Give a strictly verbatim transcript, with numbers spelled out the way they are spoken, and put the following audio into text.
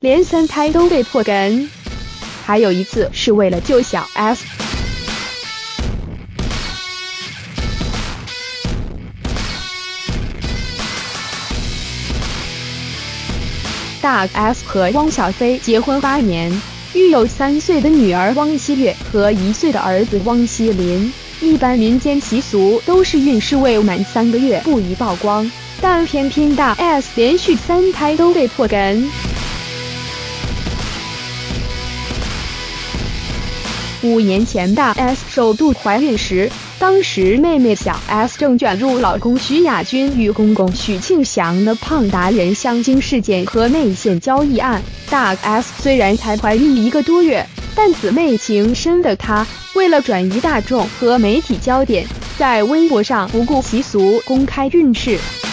连三胎都被破哏，还有一次是为了救小 S。大 S 和汪小菲结婚八年，育有三岁的女儿汪希月和一岁的儿子汪希林。一般民间习俗都是孕势未满三个月不宜曝光，但偏偏大 S 连续三胎都被破哏。五年前，大 S 首度怀孕时，当时妹妹小 S 正卷入老公徐亚军与公公许庆祥的胖达人相亲事件和内线交易案。大 S 虽然才怀孕一个多月，但姊妹情深的她，为了转移大众和媒体焦点，在微博上不顾习俗公开孕势。